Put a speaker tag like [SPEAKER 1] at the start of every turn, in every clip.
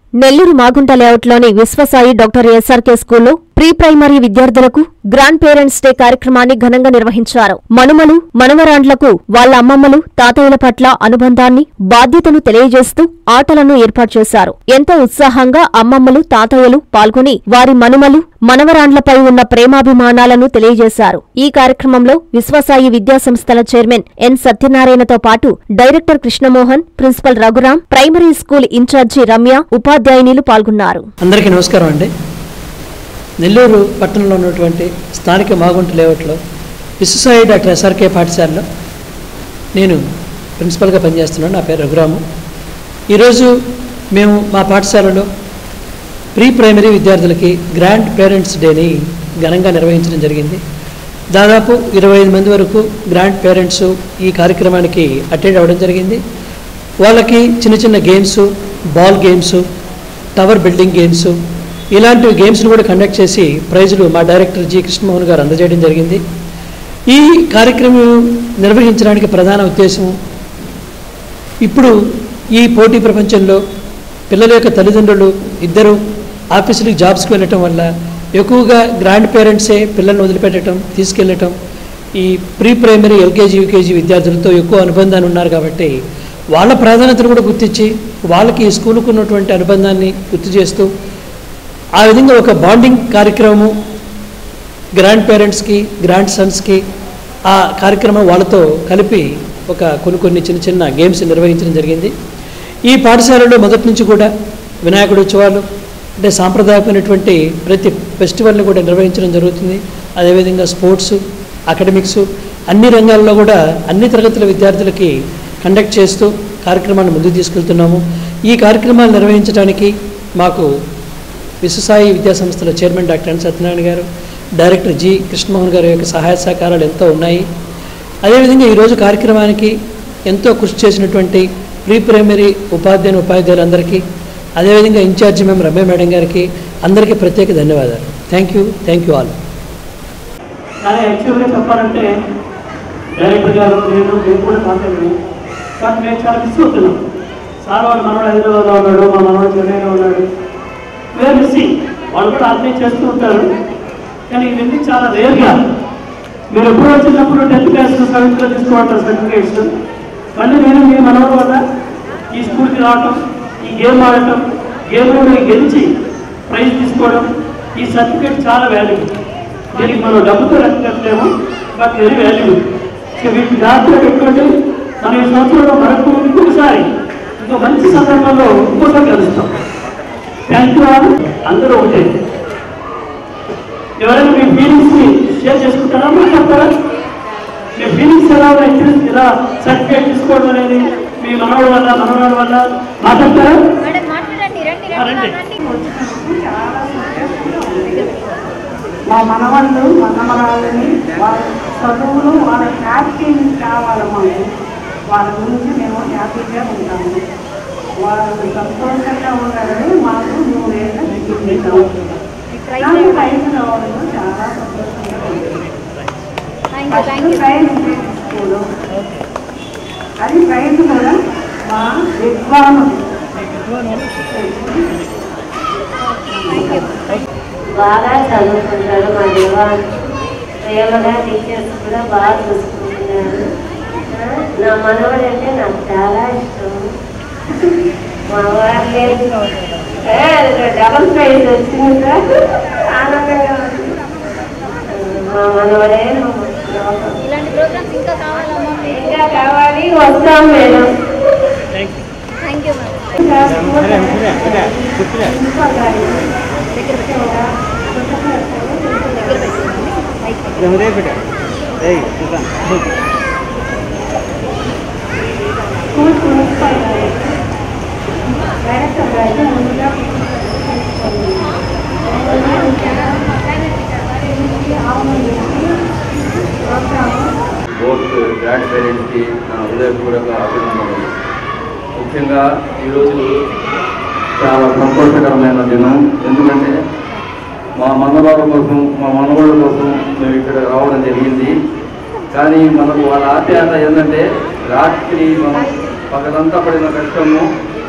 [SPEAKER 1] నెల్లూరు మాగుంట లేఅవుట్లోని Viswasai doctor S R K స్కూల్లో pre primary విద్యార్థులకు గ్రాండ్ పేరెంట్స్ డే కార్యక్రమాన్ని ఘనంగా నిర్వహించారు. మనుమలు, మనవరాండ్లకు వాళ్ల అమ్మమ్మలు, తాతయ్యల పట్ల అనుబంధాన్ని, బాధ్యతను తెలియజేస్తూ ఆటలను ఏర్పాటు చేశారు. ఎంతో ఉత్సాహంగా అమ్మమ్మలు, తాతయ్యలు పాల్గొని వారి మనుమలు, మనవరాండ్లపై ఉన్న ప్రేమాభిమానాలను తెలియజేశారు. ఈ కార్యక్రమంలో విశ్వసాయి విద్యాసంస్థల చైర్మన్ ఎన్ సత్యనారాయణతో పాటు director Krishnamohan, principal Raghuram, primary school incharge Ramya, ఉపాధ్యాయునిలు పాల్గొన్నారు.
[SPEAKER 2] అందరికీ నమస్కారం అండి. నెల్లూరు పట్టణంలో ఉన్నటువంటి స్థానిక మాగుంట లేఅవుట్లో విశ్వసాయి డాక్టర్ ఎస్ఆర్కే పాఠశాలలో నేను ప్రిన్సిపల్గా పనిచేస్తున్నాను. నా పేరు రఘురాము. ఈరోజు మేము మా పాఠశాలలో ప్రీ ప్రైమరీ విద్యార్థులకి గ్రాండ్ పేరెంట్స్ డేని ఘనంగా నిర్వహించడం జరిగింది. దాదాపు 25 మంది వరకు గ్రాండ్ పేరెంట్స్ ఈ కార్యక్రమానికి అటెండ్ అవ్వడం జరిగింది. వాళ్ళకి చిన్న చిన్న games, ball games, tower building games, ఇలాంటి గేమ్స్ను కూడా కండక్ట్ చేసి ప్రైజులు మా డైరెక్టర్ జి కృష్ణమోహన్ గారు అందజేయడం జరిగింది. ఈ కార్యక్రమం నిర్వహించడానికి ప్రధాన ఉద్దేశం, ఇప్పుడు ఈ పోటీ ప్రపంచంలో పిల్లల యొక్క తల్లిదండ్రులు ఇద్దరు ఆఫీసులకు జాబ్స్కి వెళ్ళటం వల్ల ఎక్కువగా గ్రాండ్ పేరెంట్సే పిల్లల్ని వదిలిపెట్టడం, తీసుకెళ్ళటం, ఈ ప్రీ ప్రైమరీ ఎల్కేజీ, యూకేజీ విద్యార్థులతో ఎక్కువ అనుబంధాన్ని ఉన్నారు కాబట్టి వాళ్ళ ప్రాధాన్యతను కూడా గుర్తించి వాళ్ళకి ఈ స్కూలుకు ఉన్నటువంటి అనుబంధాన్ని గుర్తు చేస్తూ ఆ విధంగా ఒక బాండింగ్ కార్యక్రమము గ్రాండ్ పేరెంట్స్కి, గ్రాండ్ సన్స్కి ఆ కార్యక్రమం వాళ్ళతో కలిపి ఒక కొన్ని చిన్న చిన్న గేమ్స్ నిర్వహించడం జరిగింది. ఈ పాఠశాలలో మొదటి నుంచి కూడా వినాయకుడి ఉత్సవాలు అంటే సాంప్రదాయమైనటువంటి ప్రతి ఫెస్టివల్ని కూడా నిర్వహించడం జరుగుతుంది. అదేవిధంగా స్పోర్ట్స్, అకాడమిక్స్ అన్ని రంగాల్లో కూడా అన్ని తరగతుల విద్యార్థులకి కండక్ట్ చేస్తూ కార్యక్రమాన్ని ముందుకు తీసుకెళ్తున్నాము. ఈ కార్యక్రమాలు నిర్వహించడానికి మాకు విశ్వసాయి విద్యాసంస్థల చైర్మన్ డాక్టర్ ఎన్ సత్యనారాయణ గారు, డైరెక్టర్ జి కృష్ణమోహన్ గారి యొక్క సహాయ సహకారాలు ఎంతో ఉన్నాయి. అదేవిధంగా ఈరోజు కార్యక్రమానికి ఎంతో కృషి చేసినటువంటి ప్రీ ప్రైమరీ ఉపాధ్యాయులందరికీ, అదేవిధంగా ఇన్ఛార్జి మేము రమ్య మేడం గారికి అందరికీ ప్రత్యేక ధన్యవాదాలు. Thank you all.
[SPEAKER 3] కానీ యాక్చువల్గా చెప్పాలంటే డైరెక్టర్ గారు మేము కూడా మాట్లాడాము, కానీ మేము చాలా మిస్ అవుతున్నాం. సార్ వాడు మనవాడు హైదరాబాద్లో ఉన్నాడు, మా మనవాడు చెన్నైలో ఉన్నాడు, వేరే మిస్సింగ్. వాళ్ళు కూడా అర్థం చేస్తూ ఉంటారు, కానీ ఇవన్నీ చాలా రేర్గా. మీరు ఎప్పుడు వచ్చినప్పుడు 10th క్లాస్ 7th తీసుకోవటం సర్టిఫికేట్స్, మళ్ళీ నేను మీ మనవాడు వల్ల ఈ స్కూల్కి రావటం, ఈ గేమ్ ఆడటం, గేమ్లో గెలిచి ప్రైజ్ తీసుకోవడం, ఈ సర్టిఫికేట్ చాలా వాల్యూబుల్. దీనికి మనం డబ్బుతో లెక్కలేము, బట్ వెరీ వాల్యూబుల్. సో వీటిని జాగ్రత్తగా పెట్టుకోండి. మనం ఈ సంవత్సరంలో మనకు ఇంకొకసారి ఇంకో మంచి సందర్భంలో ఇంకోసారి కలుస్తాం. Thank you all. అందరూ ఒకటే. ఎవరైనా మీ ఫీలింగ్స్ని షేర్ చేసుకుంటారా, మాట్లాడతారా? మీ ఫీలింగ్స్ ఎలా ఉన్నాయి, ఇలా సర్టిఫికేట్ తీసుకోవడం అనేది మీ మనవాడి వల్ల, మనవాడి వల్ల మాట్లాడతారా?
[SPEAKER 4] మా మనవాళ్ళు, మనమరాళ్ళని వాళ్ళ చదువులు, వాళ్ళ హ్యాపీనెస్ కావాలి. మాకు వాళ్ళ గురించి మేము హ్యాపీగా ఉంటాము. వాళ్ళు సంతోషంగా ఉండాలని మాకు 3 ఏళ్ళ నాకు ప్రైజ్ రావడంలో చాలా సంతోషంగా ఉంటుంది. ప్రైజ్ స్కూలు అది ప్రైజ్ కూడా మా విద్వాను
[SPEAKER 5] బాగా చదువుకుంటారు. మా దేవాన్ ప్రేమగా టీచర్స్ కూడా బాగా చూసుకుంటున్నారు. నా మనవడు అంటే నాకు చాలా ఇష్టం. మా వాళ్ళు డబల్ ప్రైజ్ వచ్చింది సార్, ఆనందంగా ఉంది. మా మనవడే ఇంకా కావాలి, వస్తాం మేడం.
[SPEAKER 6] బోత్ గ్రాండ్ పేరెంట్స్కి నా హృదయపూర్వక అభినందనలు. ముఖ్యంగా ఈరోజు చాలా సంతోషకరమైన దినం. ఎందుకంటే మా మనవాళ్ళ కోసం, మా మనవాళ్ళ కోసం మేము ఇక్కడ రావడం జరిగింది. కానీ మనకు వాళ్ళ ఆప్యాయత ఏంటంటే రాత్రి మనం పగలంతా పడిన కష్టము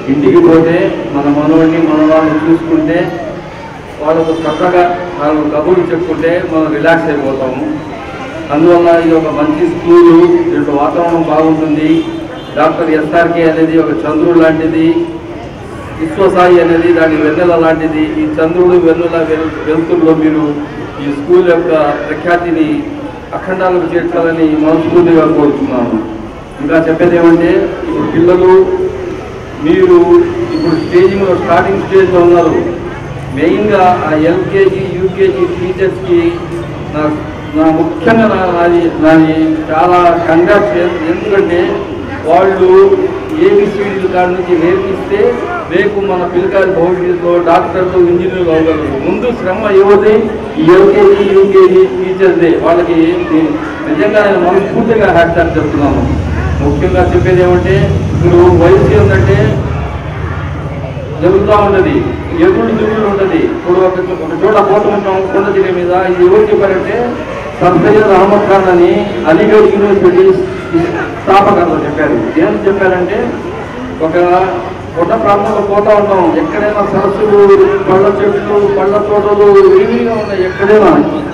[SPEAKER 6] ఇంటికి పోతే మన మనవాడిని మనవాళ్ళని చూసుకుంటే వాళ్ళకు చక్కగా వాళ్ళు కబుర్లు చెప్పుకుంటే మనం రిలాక్స్ అయిపోతాము. అందువల్ల ఇది ఒక మంచి స్కూలు, దీంట్లో వాతావరణం బాగుంటుంది. డాక్టర్ ఎస్ఆర్కే అనేది ఒక చంద్రుడు లాంటిది, విశ్వసాయి అనేది దాని వెన్నెల లాంటిది. ఈ చంద్రుడు వెన్నెల వెలుతురులో మీరు ఈ స్కూల్ యొక్క ప్రఖ్యాతిని అఖండాలకు చేర్చాలని మనస్ఫూర్తిగా కోరుతున్నాను. ఇంకా చెప్పేది ఏమంటే, ఇప్పుడు పిల్లలు మీరు ఇప్పుడు స్టార్టింగ్ స్టేజ్లో ఉన్నారు. మెయిన్గా ఆ ఎల్కేజీ యూకేజీ టీచర్స్కి నా ముఖ్యంగా నాది చాలా కంగ్రాట్స్. ఎందుకంటే వాళ్ళు ఏబిసిడీల కాడి నుంచి నేర్పిస్తే రేపు మన పిల్లకాయలు భవిష్యత్తులో డాక్టర్లు ఇంజనీర్లు అవ్వగలరు. ముందు శ్రమ ఎవరిది? ఈ ఎల్కేజీ యూకేజీ టీచర్స్దే. వాళ్ళకి నిజంగా నేను మనస్ఫూర్తిగా హ్యాట్సాప్ చెప్తున్నాను. ముఖ్యంగా చెప్పేది ఏమంటే, ఇప్పుడు వయసు ఏంటంటే జరుగుతూ ఉంటుంది, ఎదురు దిగులు ఉంటుంది. ఇప్పుడు ఒక చోట పోతుంటాం కొండ జిల్లా మీద. ఇది ఎవరు చెప్పారంటే సర్ సయ్యద్ అహ్మద్ ఖాన్ అని అలీగఢ్ యూనివర్సిటీ స్థాపకర్త చెప్పారు. ఏం చెప్పారంటే, ఒక కొండ ప్రాంతంలో పోతూ ఉంటాం, ఎక్కడైనా సరస్సులు, పళ్ళ చెట్లు, పళ్ళ తోటలు విరివిగా ఉన్నాయి. ఎక్కడైనా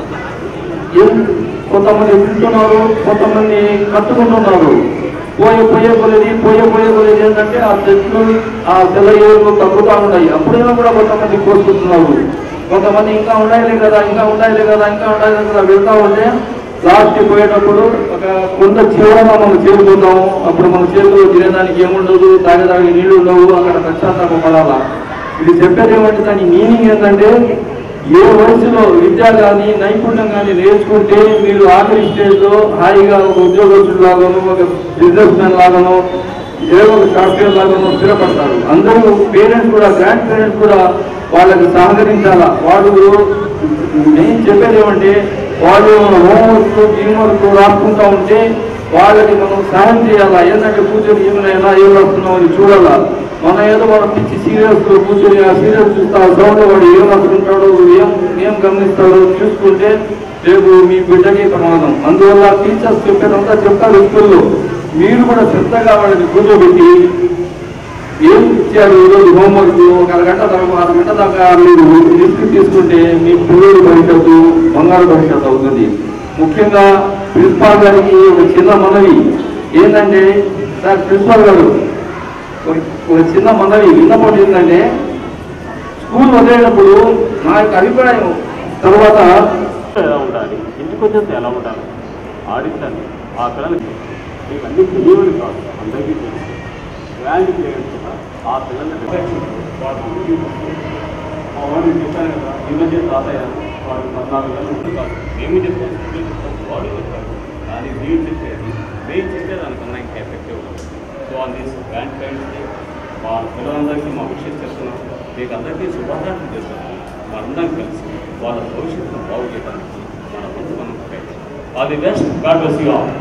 [SPEAKER 6] కొంతమంది వింటున్నారు, కొంతమంది కట్టుకుంటున్నారు. పోయే కొలేది ఏంటంటే ఆ చెట్లు, ఆ సెలయేళ్ళు తగ్గుతూ ఉన్నాయి. అప్పుడైనా కూడా కొంతమంది కోసుకుంటున్నారు. కొంతమంది ఇంకా ఉండాలి కదా వెళ్తూ ఉంటే లాస్ట్ పోయేటప్పుడు ఒక కొండ చివరగా మనం చేరుకుంటాము. అప్పుడు మన చేతులు తినేదానికి ఏముండదు, తాగేదానికి నీళ్లు ఉండవు. అక్కడ పశ్చాత్తాపం పడాలా. ఇది చెప్పేది ఏమంటే దాని మీనింగ్ ఏంటంటే, ఏ వయసులో విద్య కానీ నైపుణ్యం కానీ నేర్చుకుంటే మీరు ఆఖరి స్టేజ్లో హాయిగా ఒక ఉద్యోగస్తుడు లాగానో, ఒక బిజినెస్ మ్యాన్ లాగానో, ఏదో ఒక సాఫ్ట్వేర్ లాగానో స్థిరపడతారు. అందరూ పేరెంట్స్ కూడా, గ్రాండ్ పేరెంట్స్ కూడా వాళ్ళకి సహకరించాలా. వాళ్ళు నేను చెప్పేది ఏమంటే, వాళ్ళు హోంవర్క్ టీంవర్క్ రాసుకుంటూ ఉంటే వాళ్ళకి మనం సహాయం చేయాలా. ఏంటంటే కూర్చొని ఏమైనా ఏం రాస్తున్నాం అని చూడాలా. మన ఏదో వాడు పిచ్చి సీరియల్స్లో కూర్చొని ఆ సీరియల్స్ చూస్తా సౌండ్ వాడు ఏం రాసుకుంటాడో, ఏం గమనిస్తాడో చూసుకుంటే రేపు మీ బిడ్డకి ప్రమాదం. అందువల్ల టీచర్స్ చెప్పేదంతా చెప్తారు స్కూల్లో. మీరు కూడా శ్రద్ధగా వాళ్ళని కూర్చోబెట్టి ఏం ఇచ్చారు ఈరోజు హోంవర్క్, ఒక అరగంట దాకా మీరు లిస్ట్ తీసుకుంటే మీ పిల్లలు భవిష్యత్తు బంగారు భవిష్యత్తు అవుతుంది. ముఖ్యంగా ప్రిన్సిపాల్ గారికి ఒక చిన్న మనవి ఏంటంటే, సార్ ప్రిన్సిపాల్ గారు ఒక చిన్న మనవి విన్నప్పుడు ఏంటంటే, స్కూల్ వదిలేటప్పుడు నా యొక్క అభిప్రాయం తర్వాత
[SPEAKER 3] ఎలా ఉండాలి, ఇంటికి వచ్చేస్తే ఎలా ఉండాలి, ఆడించాలి. ఆ పిల్లలకి మీకు అన్ని తెలియని కాదు, అందరికీ తెలుసు. గ్రాండ్ పేరెంట్స్ కూడా ఆ పిల్లలకి వాడిని చెప్పాను కదా, ఈ మధ్య తాతయ్య వాడు 14 ఏళ్ళు ఉంటుంది కాదు. మేము చెప్తాను, వాడు చెప్తారు. కానీ మీరు చెప్పేది మేము చెప్పేదానికన్నా ఇంకా ఎఫెక్టివ్ ఉంటుంది. సో అది గ్రాండ్ పేరెంట్స్కి వాళ్ళ పిల్లలందరికీ మా విషయం చేస్తున్నాం. మీకు అందరికీ శుభాకాంక్షలు చేస్తున్నాం. మనందరం కలిసి వాళ్ళ భవిష్యత్తును బాగు చేయడానికి మన వంతు మనం all the best. God bless you all.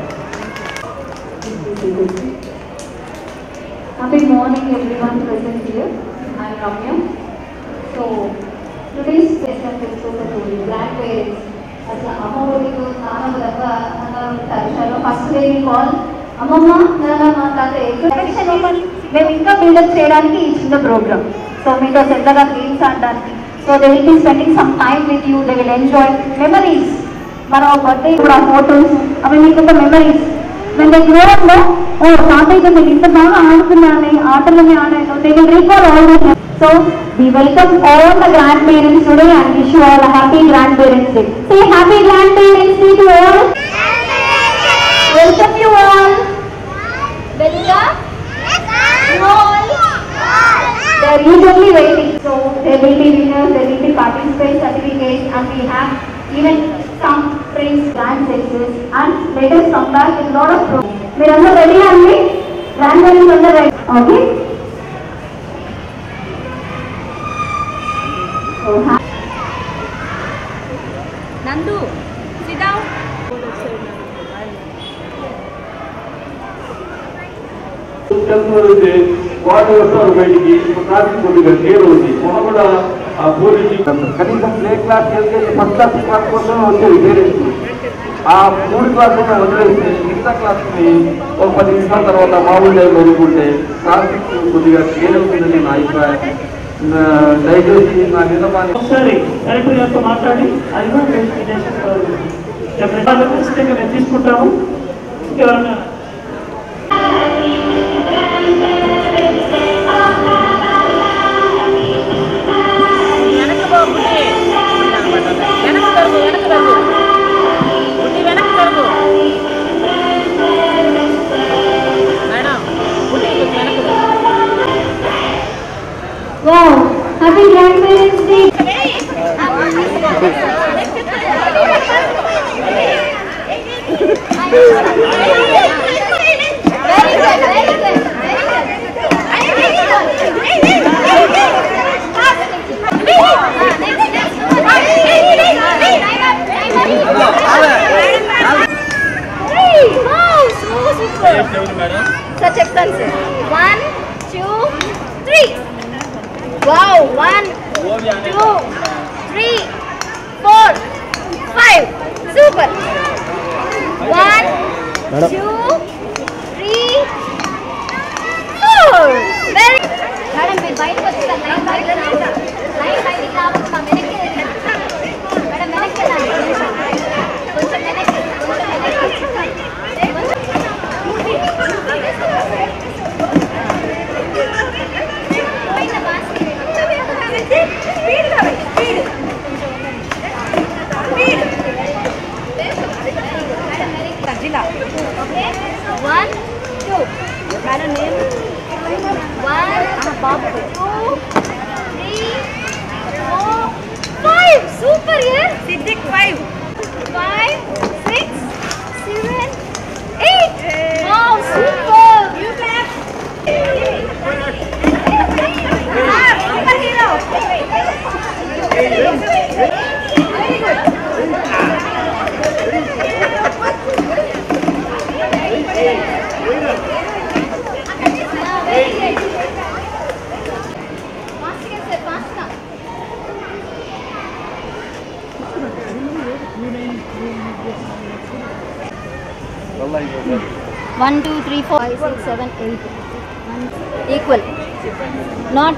[SPEAKER 7] Happy morning everyone present here. I am Ramya. So today's session is for the grandparents. అసలు అమ్మఒడిలో నాన్నగారు అన్నారు. ఫస్ట్ డే వి కాల్ అమ్మమ్మ నాన్న తాత ఎక్స్పెక్టేషన్ మేము ఇంకా బిల్డప్ చేయడానికి ఈ చిన్న ప్రోగ్రామ్. సో మీతో శ్రద్ధగా గేమ్స్ ఆడడానికి. So they will be spending some time with you. They will enjoy memories. మన బర్త్డే కూడా ఫోటోస్ అవి మీకు ఒక memories. When they grow up, no, oh, తాతయ్యతో నేను ఇంత బాగా ఆడుతున్నాను, ఆటలని ఆడాను. They will recall all this. So we welcome all the grandparents today and wish you all a happy Grandparents Day. Say happy Grandparents Day to all. Welcome you all. Welcome. All. They are usually waiting. So there will be winners, there will be participant certificates, and we have even some praise grand sexes. And let us come back with lot of programs. Meerandu ready andi? Grandparents under ready. Okay. So
[SPEAKER 8] Nandu, sit down.
[SPEAKER 3] చదువుతే వాడు వస్తారు బయటికి. Traffic కొద్దిగా clear ఉంది. మొన్న కూడా ఆ police
[SPEAKER 6] కనీసం play class L K G first class కోసం వచ్చేది పేరెంట్స్. ఆ 3 క్లాసులను వదిలేస్తే మిగతా క్లాసుని ఒక 10 నిమిషాల తర్వాత మామూలు టైంలో వదులుకుంటే ట్రాఫిక్ కొద్దిగా క్లియర్ అవుతుందని నా అభిప్రాయం. దయచేసి నా నిజమాన్ని
[SPEAKER 3] ఒకసారి కలెక్టర్ గారితో మాట్లాడి అది కూడా మేము తీసుకుంటాము. ఇంకెవరన్నా
[SPEAKER 7] Wow, happy Grandparents Day!
[SPEAKER 8] So check sir. 1, 2, 3. Wow, 1, 2, 3, 4, 5. Super. 1, 2, 3, 4. Very.
[SPEAKER 7] Madam, we bite for the line bite now. Line biting now. Come menekki. Madam, menekki na. Koncham menekki.
[SPEAKER 8] Okay. 1, 2. Madam name. 1, 2, 3, 4, 5. Super, yeah. Siddiq 5. 5, 6, 7, 8. Wow, super. You clap. Superhero. Very good.
[SPEAKER 7] One, 2, 3, 4, 5, 6, 7, 8. Equal. Not.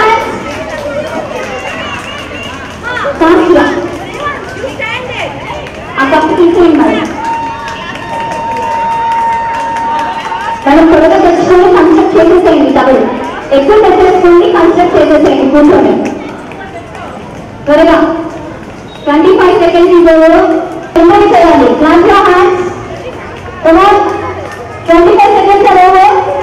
[SPEAKER 9] మనం త్వరగా తెచ్చుకొని construct చేసేసేయండి. Double ఎక్కువ తెచ్చేసుకొని construct చేసేసేయండి. కూర్చోండి త్వరగా. 25 seconds ఇవ్వరు. ఎంబడి చేయాలి. క్లాస్ లో హ్యాండ్స్. 25 seconds అవ్వరు.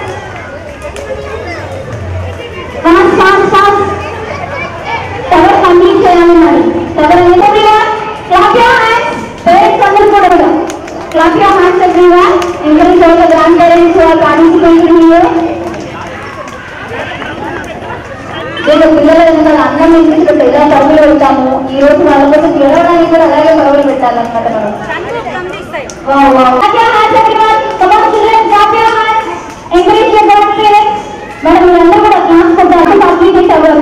[SPEAKER 9] Fast fast fast. Tower complete చేయాలి. మరి tower everyone clap your hands. Parents అందరూ కూడా clap your hands everyone. Encourage all the grandparents who are participating here. నేను పిల్లల వెనకాల అన్నం ఇంటికి ఎలా పరుగులు పెడతాము, ఈ రోజు వాళ్ళ కోసం గెలవడానికి కూడా అలాగే పరుగులు పెట్టాలన్నమాట మనం. మనం మీరందరూ కూడా క్లాస్ కొట్టాలి. కంప్లీట్ అవర్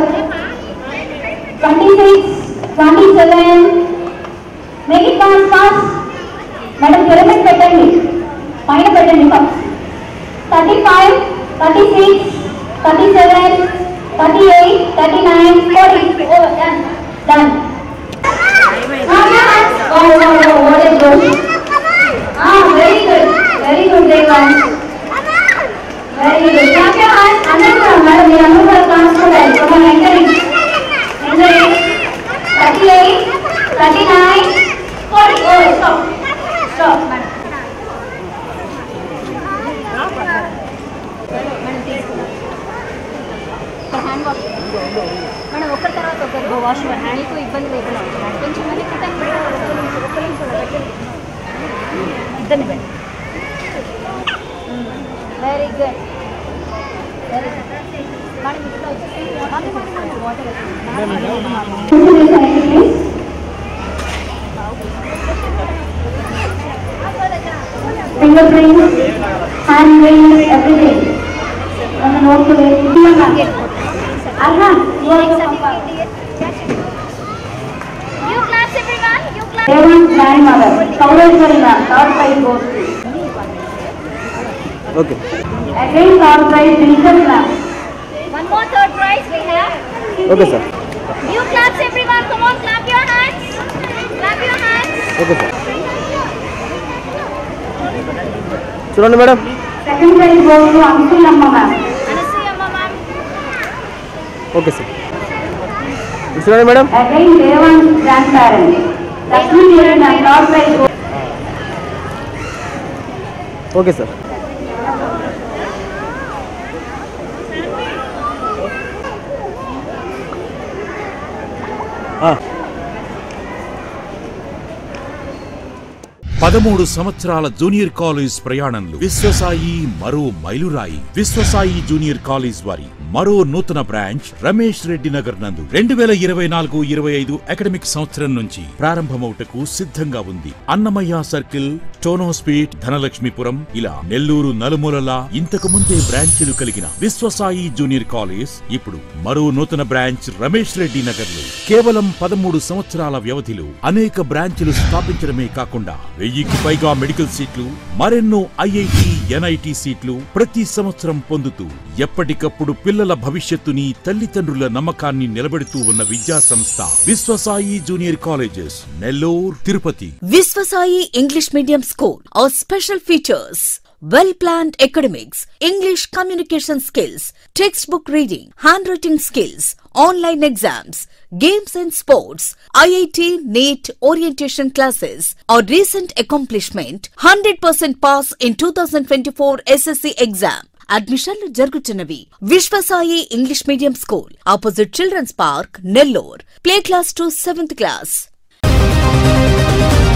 [SPEAKER 9] 26, 27. Make it fast fast. Madam pyramid పెట్టండి, పైన పెట్టండి. 35, 36, 37, 38, 39, 40. Oh, done. Done. Oh, what is good? Very good. Very good, Devan. Very good. Clap your hands. Madam, we are moving to transport. Come on, entering. 38, 39, 40. Oh, stop. Stop, madam. Hand wash మనం ఒకరి తర్వాత ఒకరు wash హ్యాండ్కు ఇబ్బంది లేకుండా ఉంటుంది. కొంచెం మంది ఇబ్బంది పెట్టండి. Very good. Very good. మనం ఇంట్లో వచ్చేసి water finger prints, hand prints, everything. మన note Arhan, you are the
[SPEAKER 8] You class everyone. You class.
[SPEAKER 9] Devan's grandmother.
[SPEAKER 4] Salvation ma'am, third prize goes to.
[SPEAKER 10] Okay.
[SPEAKER 4] Again third prize, Vincent ma'am.
[SPEAKER 8] One more third prize we have.
[SPEAKER 10] Okay, sir.
[SPEAKER 8] You claps everyone. Come on, clap your hands. Clap your hands.
[SPEAKER 10] Okay, sir. చూడండి మేడం.
[SPEAKER 4] Second prize goes to Ansulamma ma'am.
[SPEAKER 8] Anusuyamma ma'am.
[SPEAKER 10] Okay sir. చూడండి మేడం.
[SPEAKER 4] Again Devan's grandparents. Lakshmi Devi ma'am, third prize goes.
[SPEAKER 10] Okay sir.
[SPEAKER 11] పదమూడు సంవత్సరాల junior college ప్రయాణంలో విశ్వసాయి మరో మైలురాయి. Viswasai junior college వారి మరో నూతన బ్రాంచ్ రమేష్ రెడ్డి నగర్ నందు 2024-25 అకాడమిక్ సంవత్సరం నుంచి ప్రారంభమవుటకు సిద్ధంగా ఉంది. అన్నమయ్య సర్కిల్, టోనోస్పీట్, ధనలక్ష్మీపురం ఇలా నెల్లూరు నలుమూలలా ఇంతకు ముందే బ్రాంచీలు కలిగిన విశ్వసాయి జూనియర్ కాలేజ్ ఇప్పుడు మరో నూతన బ్రాంచ్ రమేష్ రెడ్డి నగర్ లో కేవలం 13 సంవత్సరాల వ్యవధిలో అనేక బ్రాంచీలు స్థాపించడమే కాకుండా 1000కి పైగా మెడికల్ సీట్లు, మరెన్నో ఐఐటి, ఎన్ఐటి సీట్లు ప్రతి సంవత్సరం పొందుతూ ఎప్పటికప్పుడు పిల్లల భవిష్యత్తుని, తల్లిదండ్రుల నమ్మకాన్ని నిలబెడుతూ ఉన్న విద్యా సంస్థ Viswasai junior colleges, Nellore, Tirupati.
[SPEAKER 12] Viswasai English Medium School. Our special features: well-planned academics, English communication skills, textbook reading, handwriting skills, online exams, games and sports, IIT, NEET orientation classes. Our recent accomplishment: 100% pass in 2024 SSC exam. అడ్మిషన్లు జరుగుతున్నవి. Viswasai English medium school, opposite children's park, Nellore. Play class to 7th class.